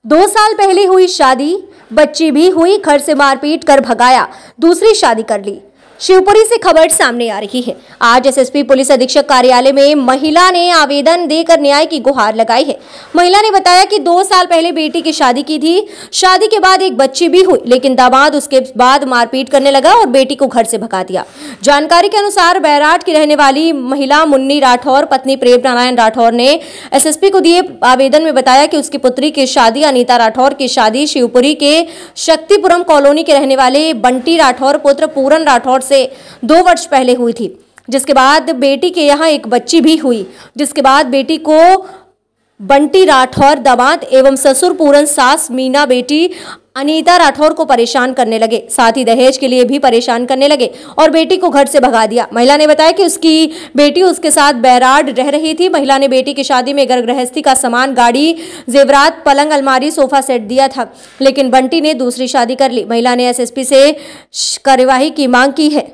2 साल पहले हुई शादी, बच्ची भी हुई, घर से मारपीट कर भगाया, दूसरी शादी कर ली। शिवपुरी से खबर सामने आ रही है। आज एसएसपी पुलिस अधीक्षक कार्यालय में महिला ने आवेदन देकर न्याय की गुहार लगाई है। महिला ने बताया कि 2 साल पहले बेटी की शादी की थी। शादी के बाद एक बच्ची भी हुई, लेकिन दामाद उसके बाद मारपीट करने लगा और बेटी को घर से भगा दिया। जानकारी के अनुसार बैराट की रहने वाली महिला मुन्नी राठौर पत्नी प्रेम नारायण राठौर ने एसएसपी को दिए आवेदन में बताया कि उसकी पुत्री की शादी अनीता राठौर की शादी शिवपुरी के शक्तिपुरम कॉलोनी के रहने वाले बंटी राठौर पुत्र पूरन राठौर से 2 वर्ष पहले हुई थी, जिसके बाद बेटी के यहाँ एक बच्ची भी हुई। जिसके बाद बेटी को बंटी राठौर दामाद एवं ससुर पूरन सास मीना बेटी अनीता राठौर को परेशान करने लगे, साथ ही दहेज के लिए भी परेशान करने लगे और बेटी को घर से भगा दिया। महिला ने बताया कि उसकी बेटी उसके साथ बैराड रह रही थी। महिला ने बेटी की शादी में घर गृहस्थी का सामान, गाड़ी, जेवरात, पलंग, अलमारी, सोफा सेट दिया था, लेकिन बंटी ने दूसरी शादी कर ली। महिला ने एसएसपी से कार्यवाही की मांग की है।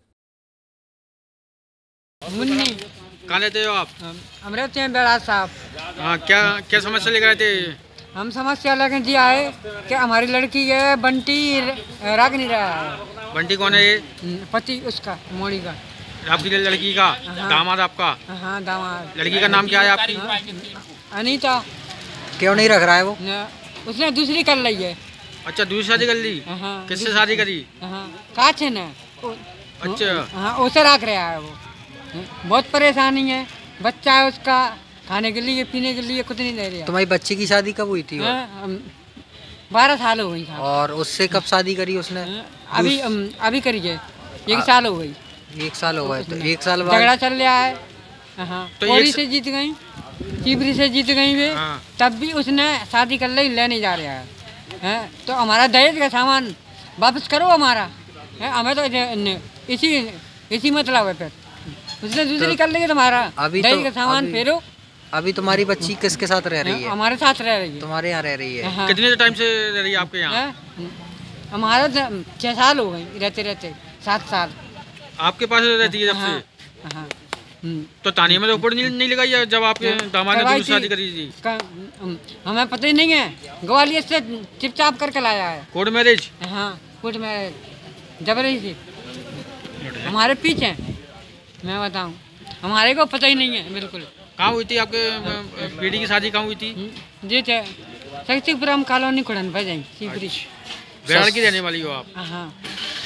मुन्नी कहाँ लेते हो आप? हम रहते हैं बैराज साहब। हाँ, क्या समस्या लेकर आए थे? हम समस्या लेकर दिया है कि हमारी लड़की है बंटी राग नहीं रहा है। बंटी कौन है ये? पति उसका मोड़ी का। आपकी लड़की का? हाँ। दामाद आपका? हाँ दामाद। लड़की का नाम क्या है आपकी? अनीता। क्यों नहीं रख रहा है वो? उसने दूसरी कर ली है। अच्छा, दूसरी शादी कर ली? हाँ, किससे शादी करी? काचे ने। अच्छा। हाँ, उसे रख रहा है वो। बहुत परेशानी है, बच्चा है उसका, खाने के लिए पीने के लिए कुछ नहीं दे रहा। तुम्हारी बच्ची की शादी कब हुई थी? 12 साल हो गई। और उससे कब शादी करी उसने? अभी करी है, 1 साल हो गई। 1 साल हो गए, तो 1 साल बाद झगड़ा चल रहा है। हाँ, कोड़ी से जीत गई, चिबरी से जीत गई वे। हाँ। तब भी उसने शादी कर ली, लेने जा रहा है। तो हमारा दहेज का सामान वापस करो हमारा। हमें तो इसी मतलब है। फिर उसने दूसरी कर ली तुम्हारा दहेज का सामान फेरो। अभी तुम्हारी बच्ची किसके साथ रह रही है? हमारे साथ रह रही है। तुम्हारे यहाँ रह रही है? हाँ। कितने टाइम से रह रही है आपके यहाँ? हमारा 6 साल हो गए रहते 7 साल आपके पास रहती है जब से? हाँ। तो तानिया में तो ऊपर नहीं लगाई जब आपके दामाद ने दूसरी शादी करी थी? हमें पता ही नहीं है, ग्वालियर से चिपचाप करके लाया है। Court marriage? हाँ, कोर्ट मैरिज जबरदस्ती हमारे पीछे। मैं बताऊं, हमारे को पता ही नहीं है बिल्कुल। कहाँ हुई थी आपके बेटी की शादी? कहाँ हुई थी? जी थे शक्तिपुरम कॉलोनी कुड़न पर जाए। बैराड़ की रहने वाली हो आप? हाँ।